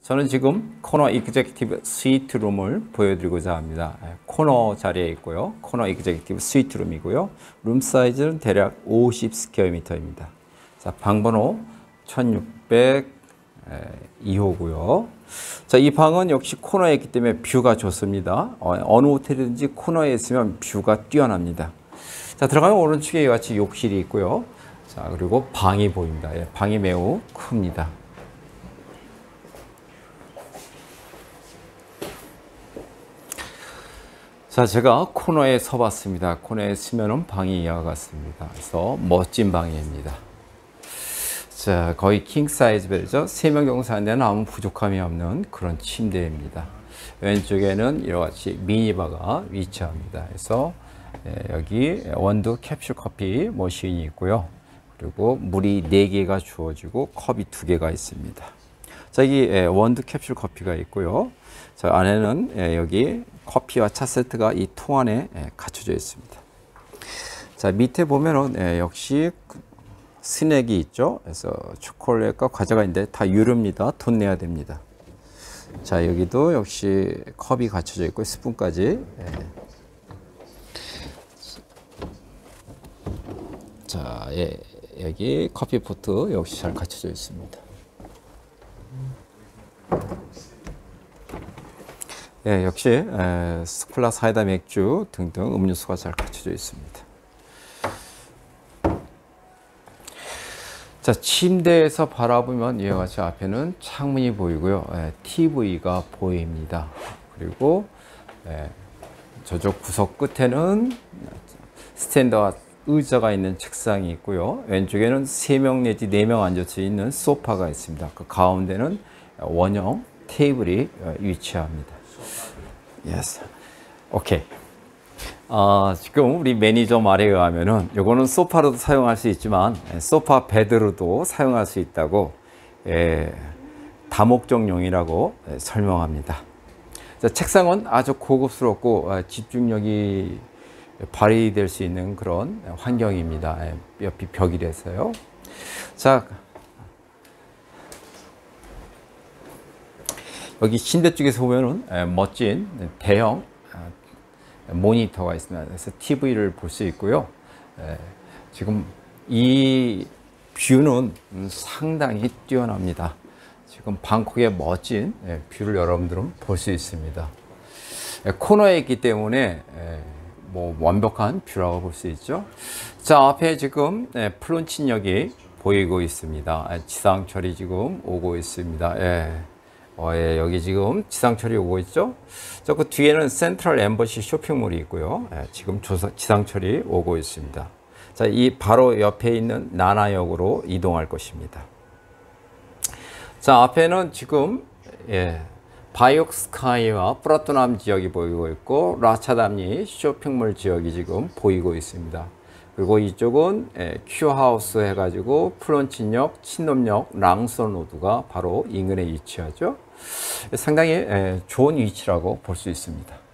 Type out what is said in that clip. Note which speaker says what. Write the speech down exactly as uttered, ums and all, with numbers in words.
Speaker 1: 저는 지금 코너 이그제큐티브 스위트룸을 보여드리고자 합니다. 코너 자리에 있고요. 코너 이그제큐티브 스위트룸이고요. 룸 사이즈는 대략 오십 스퀘어미터입니다. 자, 방번호 천육백이 호고요. 자, 이 방은 역시 코너에 있기 때문에 뷰가 좋습니다. 어느 호텔이든지 코너에 있으면 뷰가 뛰어납니다. 자, 들어가면 오른쪽에 이와 같이 욕실이 있고요. 자, 그리고 방이 보입니다. 예, 방이 매우 큽니다. 자, 제가 코너에 서봤습니다. 코너에 서면은 방이 이와 같습니다. 그래서 멋진 방입니다. 자, 거의 킹 사이즈 베드죠. 세 명 정도 사는데는 아무 부족함이 없는 그런 침대입니다. 왼쪽에는 이와 같이 미니바가 위치합니다. 그래서 여기 원두 캡슐 커피 머신이 있고요. 그리고 물이 네 개가 주어지고 컵이 두 개가 있습니다. 자, 여기 원두 캡슐 커피가 있고요. 자, 안에는 여기 커피와 차 세트가 이 통 안에 갖춰져 있습니다. 자, 밑에 보면은 역시 스낵이 있죠. 그래서 초콜릿과 과자가 있는데 다 유료입니다. 돈 내야 됩니다. 자, 여기도 역시 컵이 갖춰져 있고 스푼까지. 자, 예, 여기 커피 포트 역시 잘 갖춰져 있습니다. 예, 역시 에, 스쿨라 사이다 맥주 등등 음료수가 잘 갖춰져 있습니다. 자, 침대에서 바라보면 이와 같이 앞에는 창문이 보이고요. 에, 티비가 보입니다. 그리고 에, 저쪽 구석 끝에는 스탠드와 의자가 있는 책상이 있고요. 왼쪽에는 세 명 내지 네 명 앉을 수 있는 소파가 있습니다. 그 가운데는 원형 테이블이 위치합니다. Yes. 오케이. 어, 지금 우리 매니저 말에 의하면은 요거는 소파로도 사용할 수 있지만 소파 베드로도 사용할 수 있다고 예, 다목적용이라고 예, 설명합니다. 자, 책상은 아주 고급스럽고 어, 집중력이 발휘될 수 있는 그런 환경입니다. 예, 옆이 벽이라서요. 자, 여기 침대 쪽에서 보면은 에, 멋진 대형 아, 모니터가 있습니다. 그래서 티비를 볼 수 있고요. 에, 지금 이 뷰는 상당히 뛰어납니다. 지금 방콕의 멋진 에, 뷰를 여러분들은 볼 수 있습니다. 에, 코너에 있기 때문에 에, 뭐 완벽한 뷰라고 볼 수 있죠. 자, 앞에 지금 에, 플론친역이 보이고 있습니다. 에, 지상철이 지금 오고 있습니다. 에. 어, 예, 여기 지금 지상철이 오고 있죠. 저 그 뒤에는 센트럴 엠버시 쇼핑몰이 있고요. 예, 지금 조사, 지상철이 오고 있습니다. 자, 이 바로 옆에 있는 나나역으로 이동할 것입니다. 자, 앞에는 지금 예, 바이옥 스카이와 프라토남 지역이 보이고 있고 라차담리 쇼핑몰 지역이 지금 보이고 있습니다. 그리고 이쪽은 예, 큐하우스 해가지고 플론친역, 친놈역, 랑선로드가 바로 인근에 위치하죠. 상당히 좋은 위치라고 볼 수 있습니다.